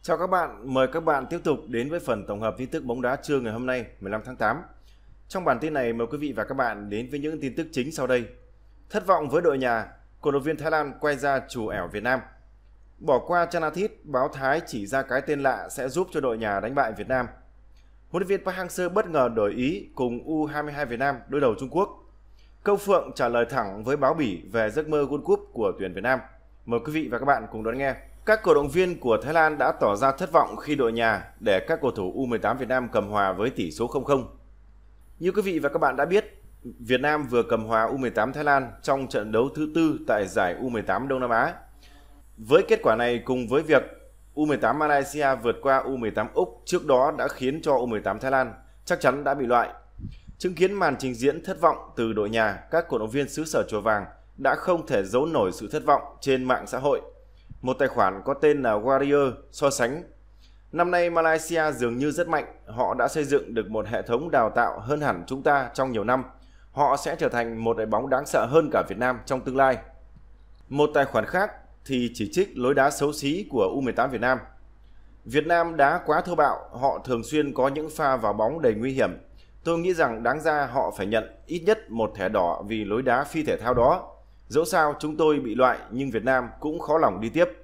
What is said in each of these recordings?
Chào các bạn, mời các bạn tiếp tục đến với phần tổng hợp tin tức bóng đá trưa ngày hôm nay 15 tháng 8. Trong bản tin này mời quý vị và các bạn đến với những tin tức chính sau đây. Thất vọng với đội nhà, cổ động viên Thái Lan quay ra trù ẻo Việt Nam. Bỏ qua Chanathip, báo Thái chỉ ra cái tên lạ sẽ giúp cho đội nhà đánh bại Việt Nam. Huấn luyện viên Park Hang-seo bất ngờ đổi ý cùng U22 Việt Nam đối đầu Trung Quốc. Câu Phượng trả lời thẳng với báo Bỉ về giấc mơ World Cup của tuyển Việt Nam. Mời quý vị và các bạn cùng đón nghe. Các cổ động viên của Thái Lan đã tỏ ra thất vọng khi đội nhà để các cầu thủ U18 Việt Nam cầm hòa với tỷ số 0-0. Như quý vị và các bạn đã biết, Việt Nam vừa cầm hòa U18 Thái Lan trong trận đấu thứ tư tại giải U18 Đông Nam Á. Với kết quả này cùng với việc U18 Malaysia vượt qua U18 Úc trước đó đã khiến cho U18 Thái Lan chắc chắn đã bị loại. Chứng kiến màn trình diễn thất vọng từ đội nhà, các cổ động viên xứ sở Chùa Vàng đã không thể giấu nổi sự thất vọng trên mạng xã hội. Một tài khoản có tên là Warrior so sánh: năm nay Malaysia dường như rất mạnh, họ đã xây dựng được một hệ thống đào tạo hơn hẳn chúng ta trong nhiều năm. Họ sẽ trở thành một đội bóng đáng sợ hơn cả Việt Nam trong tương lai. Một tài khoản khác thì chỉ trích lối đá xấu xí của U18 Việt Nam. Việt Nam đá quá thô bạo, họ thường xuyên có những pha vào bóng đầy nguy hiểm. Tôi nghĩ rằng đáng ra họ phải nhận ít nhất một thẻ đỏ vì lối đá phi thể thao đó. Dẫu sao chúng tôi bị loại nhưng Việt Nam cũng khó lòng đi tiếp.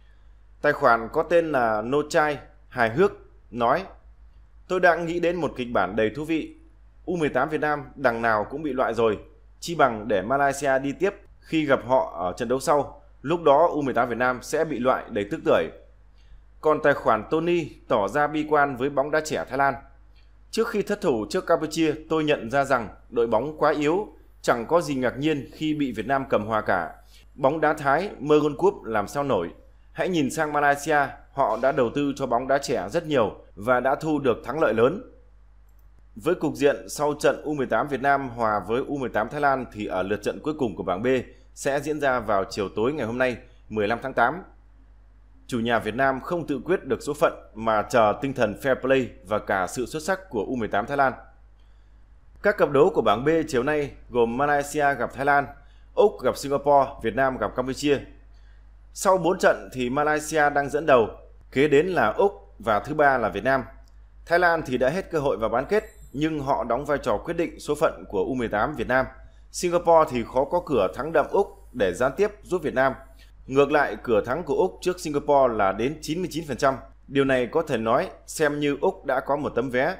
Tài khoản có tên là Nochai hài hước nói: tôi đang nghĩ đến một kịch bản đầy thú vị. U18 Việt Nam đằng nào cũng bị loại rồi, chi bằng để Malaysia đi tiếp khi gặp họ ở trận đấu sau. Lúc đó U18 Việt Nam sẽ bị loại đầy tức tưởi. Còn tài khoản Tony tỏ ra bi quan với bóng đá trẻ Thái Lan: trước khi thất thủ trước Campuchia, tôi nhận ra rằng đội bóng quá yếu, chẳng có gì ngạc nhiên khi bị Việt Nam cầm hòa cả. Bóng đá Thái mơ World Cup làm sao nổi. Hãy nhìn sang Malaysia, họ đã đầu tư cho bóng đá trẻ rất nhiều và đã thu được thắng lợi lớn. Với cục diện sau trận U18 Việt Nam hòa với U18 Thái Lan thì ở lượt trận cuối cùng của bảng B sẽ diễn ra vào chiều tối ngày hôm nay 15 tháng 8. Chủ nhà Việt Nam không tự quyết được số phận mà chờ tinh thần fair play và cả sự xuất sắc của U18 Thái Lan. Các cặp đấu của bảng B chiều nay gồm Malaysia gặp Thái Lan, Úc gặp Singapore, Việt Nam gặp Campuchia. Sau 4 trận thì Malaysia đang dẫn đầu, kế đến là Úc và thứ ba là Việt Nam. Thái Lan thì đã hết cơ hội vào bán kết nhưng họ đóng vai trò quyết định số phận của U18 Việt Nam. Singapore thì khó có cửa thắng đậm Úc để gián tiếp giúp Việt Nam. Ngược lại, cửa thắng của Úc trước Singapore là đến 99%. Điều này có thể nói xem như Úc đã có một tấm vé.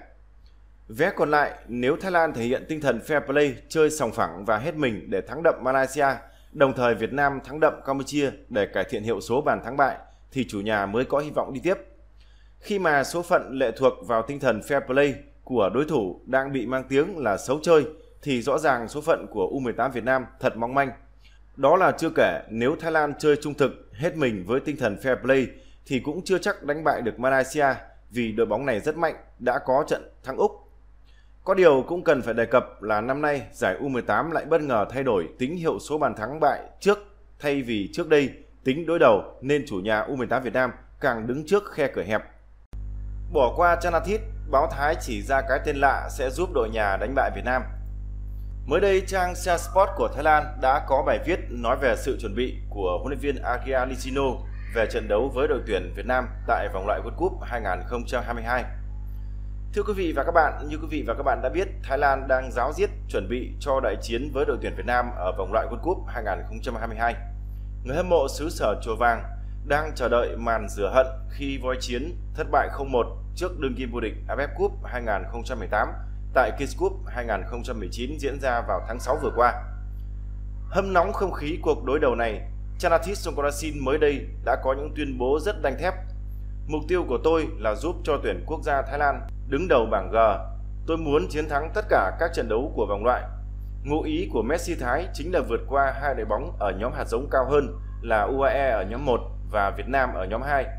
Vé còn lại, nếu Thái Lan thể hiện tinh thần fair play, chơi sòng phẳng và hết mình để thắng đậm Malaysia, đồng thời Việt Nam thắng đậm Campuchia để cải thiện hiệu số bàn thắng bại, thì chủ nhà mới có hy vọng đi tiếp. Khi mà số phận lệ thuộc vào tinh thần fair play của đối thủ đang bị mang tiếng là xấu chơi, thì rõ ràng số phận của U18 Việt Nam thật mong manh. Đó là chưa kể nếu Thái Lan chơi trung thực, hết mình với tinh thần fair play thì cũng chưa chắc đánh bại được Malaysia vì đội bóng này rất mạnh, đã có trận thắng Úc. Có điều cũng cần phải đề cập là năm nay giải U18 lại bất ngờ thay đổi tính hiệu số bàn thắng bại trước thay vì trước đây tính đối đầu, nên chủ nhà U18 Việt Nam càng đứng trước khe cửa hẹp. Bỏ qua Chanathip, báo Thái chỉ ra cái tên lạ sẽ giúp đội nhà đánh bại Việt Nam. Mới đây, trang Sia Sport của Thái Lan đã có bài viết nói về sự chuẩn bị của huấn luyện viên Agia Nishino về trận đấu với đội tuyển Việt Nam tại vòng loại World Cup 2022. Thưa quý vị và các bạn, như quý vị và các bạn đã biết, Thái Lan đang ráo riết chuẩn bị cho đại chiến với đội tuyển Việt Nam ở vòng loại World Cup 2022. Người hâm mộ xứ sở Chùa Vàng đang chờ đợi màn rửa hận khi voi chiến thất bại 0-1 trước đương kim vô địch AFF Cup 2018 tại Kings Cup 2019 diễn ra vào tháng 6 vừa qua. Hâm nóng không khí cuộc đối đầu này, Chanathip Songkrasin mới đây đã có những tuyên bố rất đanh thép. Mục tiêu của tôi là giúp cho tuyển quốc gia Thái Lan đứng đầu bảng G. Tôi muốn chiến thắng tất cả các trận đấu của vòng loại. Ngụ ý của Messi Thái chính là vượt qua hai đội bóng ở nhóm hạt giống cao hơn là UAE ở nhóm 1 và Việt Nam ở nhóm 2.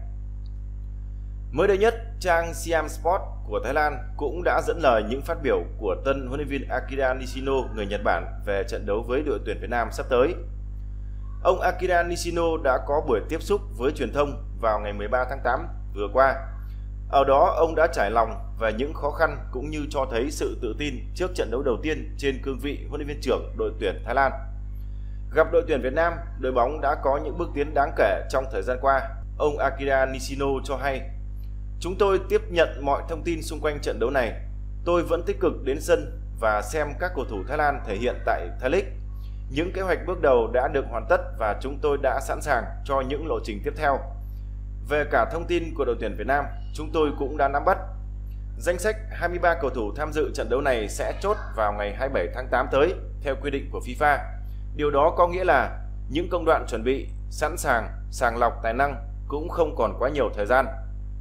Mới đây nhất, trang Siam Sport của Thái Lan cũng đã dẫn lời những phát biểu của tân huấn luyện viên Akira Nishino người Nhật Bản về trận đấu với đội tuyển Việt Nam sắp tới. Ông Akira Nishino đã có buổi tiếp xúc với truyền thông vào ngày 13 tháng 8 vừa qua. Ở đó, ông đã trải lòng về những khó khăn cũng như cho thấy sự tự tin trước trận đấu đầu tiên trên cương vị huấn luyện viên trưởng đội tuyển Thái Lan. Gặp đội tuyển Việt Nam, đội bóng đã có những bước tiến đáng kể trong thời gian qua. ông Akira Nishino cho hay: "Chúng tôi tiếp nhận mọi thông tin xung quanh trận đấu này. Tôi vẫn tích cực đến sân và xem các cầu thủ Thái Lan thể hiện tại Thái League. Những kế hoạch bước đầu đã được hoàn tất và chúng tôi đã sẵn sàng cho những lộ trình tiếp theo. Về cả thông tin của đội tuyển Việt Nam, chúng tôi cũng đã nắm bắt. Danh sách 23 cầu thủ tham dự trận đấu này sẽ chốt vào ngày 27 tháng 8 tới theo quy định của FIFA. Điều đó có nghĩa là những công đoạn chuẩn bị, sẵn sàng, sàng lọc tài năng cũng không còn quá nhiều thời gian."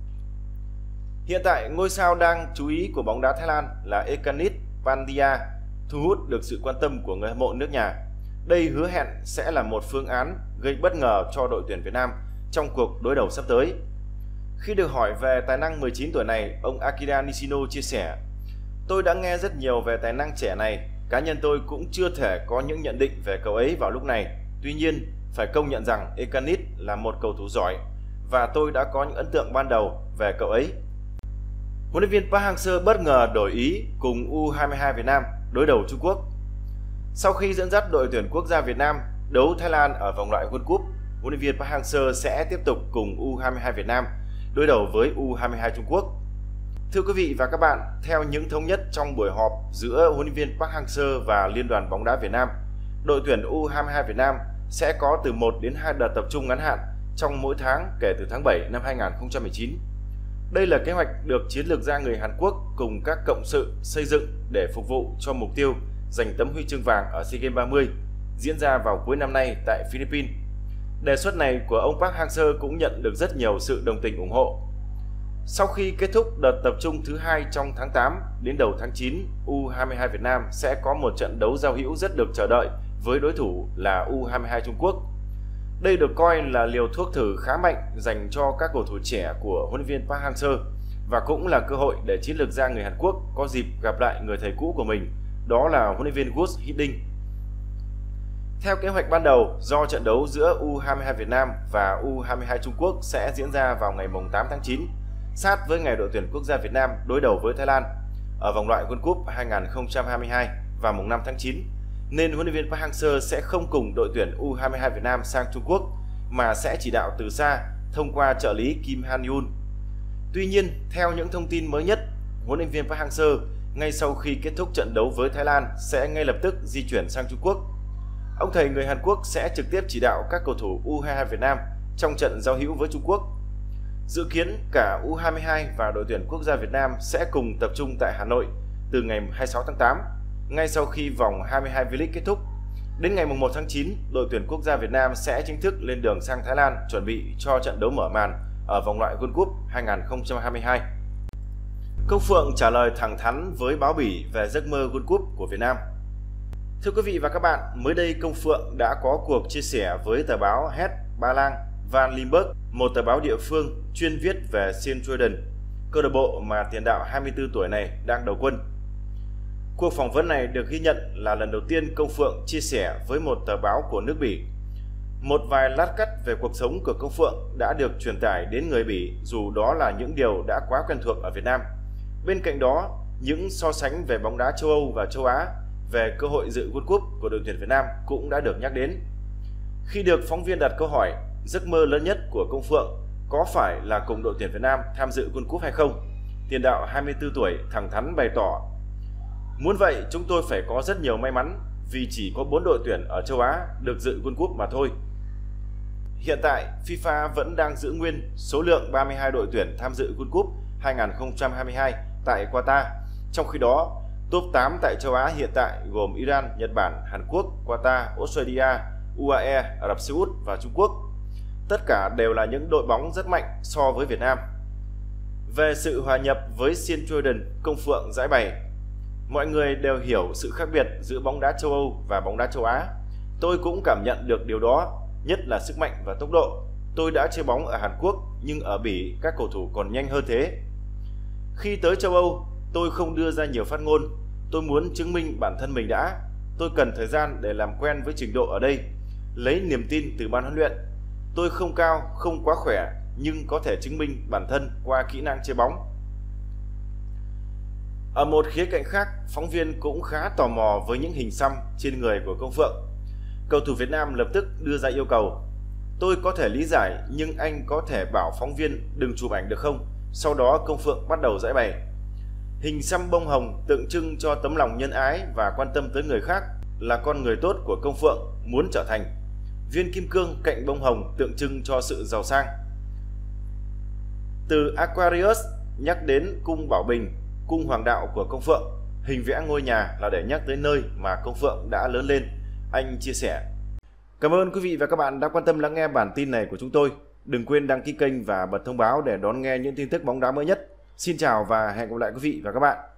Hiện tại, ngôi sao đang chú ý của bóng đá Thái Lan là Ekanis Pandia thu hút được sự quan tâm của người hâm mộ nước nhà. Đây hứa hẹn sẽ là một phương án gây bất ngờ cho đội tuyển Việt Nam trong cuộc đối đầu sắp tới. Khi được hỏi về tài năng 19 tuổi này, ông Akira Nishino chia sẻ: "Tôi đã nghe rất nhiều về tài năng trẻ này. Cá nhân tôi cũng chưa thể có những nhận định về cậu ấy vào lúc này. Tuy nhiên, phải công nhận rằng Ekanis là một cầu thủ giỏi và tôi đã có những ấn tượng ban đầu về cậu ấy." Huấn luyện viên Park Hang-seo bất ngờ đổi ý cùng U22 Việt Nam đối đầu Trung Quốc. Sau khi dẫn dắt đội tuyển quốc gia Việt Nam đấu Thái Lan ở vòng loại World Cup, huấn luyện viên Park Hang-seo sẽ tiếp tục cùng U22 Việt Nam đối đầu với U22 Trung Quốc. Thưa quý vị và các bạn, theo những thống nhất trong buổi họp giữa huấn luyện viên Park Hang-seo và Liên đoàn bóng đá Việt Nam, đội tuyển U22 Việt Nam sẽ có từ 1 đến 2 đợt tập trung ngắn hạn trong mỗi tháng kể từ tháng 7 năm 2019. Đây là kế hoạch được chiến lược gia người Hàn Quốc cùng các cộng sự xây dựng để phục vụ cho mục tiêu giành tấm huy chương vàng ở SEA Games 30 diễn ra vào cuối năm nay tại Philippines. Đề xuất này của ông Park Hang-seo cũng nhận được rất nhiều sự đồng tình ủng hộ. Sau khi kết thúc đợt tập trung thứ 2 trong tháng 8 đến đầu tháng 9, U22 Việt Nam sẽ có một trận đấu giao hữu rất được chờ đợi với đối thủ là U22 Trung Quốc. Đây được coi là liều thuốc thử khá mạnh dành cho các cầu thủ trẻ của huấn luyện viên Park Hang-seo và cũng là cơ hội để chiến lược gia người Hàn Quốc có dịp gặp lại người thầy cũ của mình, đó là huấn luyện viên Gus Hiddink. Theo kế hoạch ban đầu, do trận đấu giữa U22 Việt Nam và U22 Trung Quốc sẽ diễn ra vào ngày 8 tháng 9, sát với ngày đội tuyển quốc gia Việt Nam đối đầu với Thái Lan ở vòng loại World Cup 2022 vào mùng 5 tháng 9, nên huấn luyện viên Park Hang-seo sẽ không cùng đội tuyển U22 Việt Nam sang Trung Quốc mà sẽ chỉ đạo từ xa thông qua trợ lý Kim Han-yun. Tuy nhiên, theo những thông tin mới nhất, huấn luyện viên Park Hang-seo ngay sau khi kết thúc trận đấu với Thái Lan sẽ ngay lập tức di chuyển sang Trung Quốc. Ông thầy người Hàn Quốc sẽ trực tiếp chỉ đạo các cầu thủ U22 Việt Nam trong trận giao hữu với Trung Quốc. Dự kiến cả U22 và đội tuyển quốc gia Việt Nam sẽ cùng tập trung tại Hà Nội từ ngày 26 tháng 8, ngay sau khi vòng 22 V-League kết thúc. Đến ngày 1 tháng 9, đội tuyển quốc gia Việt Nam sẽ chính thức lên đường sang Thái Lan chuẩn bị cho trận đấu mở màn ở vòng loại World Cup 2022. Công Phượng trả lời thẳng thắn với báo Bỉ về giấc mơ World Cup của Việt Nam. Thưa quý vị và các bạn, mới đây Công Phượng đã có cuộc chia sẻ với tờ báo Het Ba Lang Van Limburg, một tờ báo địa phương chuyên viết về Sint-Truiden, câu lạc bộ mà tiền đạo 24 tuổi này đang đầu quân. Cuộc phỏng vấn này được ghi nhận là lần đầu tiên Công Phượng chia sẻ với một tờ báo của nước Bỉ. Một vài lát cắt về cuộc sống của Công Phượng đã được truyền tải đến người Bỉ, dù đó là những điều đã quá quen thuộc ở Việt Nam. Bên cạnh đó, những so sánh về bóng đá châu Âu và châu Á về cơ hội dự World Cup của đội tuyển Việt Nam cũng đã được nhắc đến. Khi được phóng viên đặt câu hỏi giấc mơ lớn nhất của Công Phượng có phải là cùng đội tuyển Việt Nam tham dự World Cup hay không, tiền đạo 24 tuổi thẳng thắn bày tỏ: "Muốn vậy chúng tôi phải có rất nhiều may mắn vì chỉ có 4 đội tuyển ở châu Á được dự World Cup mà thôi." Hiện tại, FIFA vẫn đang giữ nguyên số lượng 32 đội tuyển tham dự World Cup 2022 tại Qatar. Trong khi đó, top 8 tại châu Á hiện tại gồm Iran, Nhật Bản, Hàn Quốc, Qatar, Australia, UAE, Ả Rập Xê Út và Trung Quốc. Tất cả đều là những đội bóng rất mạnh so với Việt Nam. Về sự hòa nhập với Sint-Truiden, Công Phượng giải bày: "Mọi người đều hiểu sự khác biệt giữa bóng đá châu Âu và bóng đá châu Á. Tôi cũng cảm nhận được điều đó, nhất là sức mạnh và tốc độ. Tôi đã chơi bóng ở Hàn Quốc, nhưng ở Bỉ các cầu thủ còn nhanh hơn thế. Khi tới châu Âu, tôi không đưa ra nhiều phát ngôn. Tôi muốn chứng minh bản thân mình đã. Tôi cần thời gian để làm quen với trình độ ở đây, lấy niềm tin từ ban huấn luyện. Tôi không cao, không quá khỏe, nhưng có thể chứng minh bản thân qua kỹ năng chơi bóng." Ở một khía cạnh khác, phóng viên cũng khá tò mò với những hình xăm trên người của Công Phượng. Cầu thủ Việt Nam lập tức đưa ra yêu cầu: Tôi có thể lý giải, nhưng anh có thể bảo phóng viên đừng chụp ảnh được không? Sau đó Công Phượng bắt đầu giải bày. Hình xăm bông hồng tượng trưng cho tấm lòng nhân ái và quan tâm tới người khác, là con người tốt của Công Phượng muốn trở thành. Viên kim cương cạnh bông hồng tượng trưng cho sự giàu sang. Từ Aquarius nhắc đến cung Bảo Bình, cung hoàng đạo của Công Phượng. Hình vẽ ngôi nhà là để nhắc tới nơi mà Công Phượng đã lớn lên, anh chia sẻ. Cảm ơn quý vị và các bạn đã quan tâm lắng nghe bản tin này của chúng tôi. Đừng quên đăng ký kênh và bật thông báo để đón nghe những tin tức bóng đá mới nhất. Xin chào và hẹn gặp lại quý vị và các bạn.